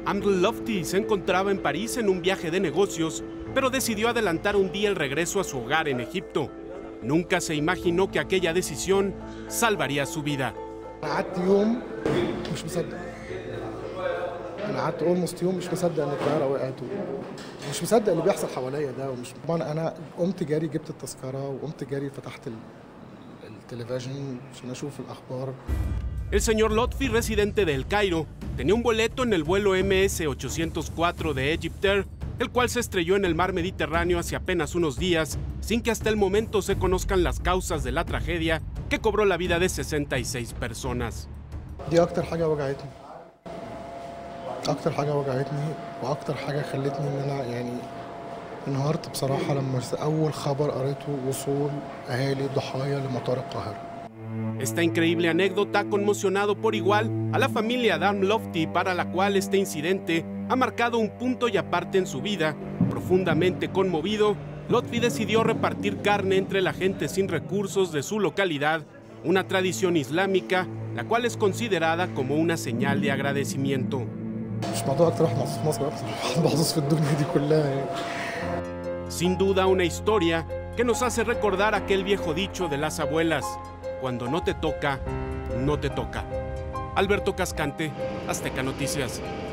Amdel Lofty se encontraba en París en un viaje de negocios, pero decidió adelantar un día el regreso a su hogar en Egipto. Nunca se imaginó que aquella decisión salvaría su vida. قعدت يوم مش مصدق. أنا قعدت almost يوم مش مصدق إن الطيارة وقعت ومش مصدق اللي بيحصل حواليا ده طبعا أنا قمت جاري جبت التذكرة وقمت جاري فتحت التلفزيون عشان أشوف الأخبار. El señor Lotfi, residente de El Cairo, tenía un boleto en el vuelo MS-804 de Egyptair, el cual se estrelló en el mar Mediterráneo hace apenas unos días, sin que hasta el momento se conozcan las causas de la tragedia que cobró la vida de 66 personas. دي أكتر حاجة وجعتني. أكتر حاجة وجعتني وأكتر حاجة خلتني إن أنا يعني انهارت بصراحة لما أول خبر قريته وصول أهالي ضحايا لمطار القاهرة. Esta increíble anécdota ha conmocionado por igual a la familia de Amdel Lofty, para la cual este incidente ha marcado un punto y aparte en su vida. Profundamente conmovido, Lotfi decidió repartir carne entre la gente sin recursos de su localidad, una tradición islámica, la cual es considerada como una señal de agradecimiento. مش موضوع أكتر واحد محظوظ في مصر أكتر محظوظ في الدنيا دي كلها يعني. Sin duda una historia que nos hace recordar aquel viejo dicho de las abuelas: cuando no te toca, no te toca. Alberto Cascante, Azteca Noticias.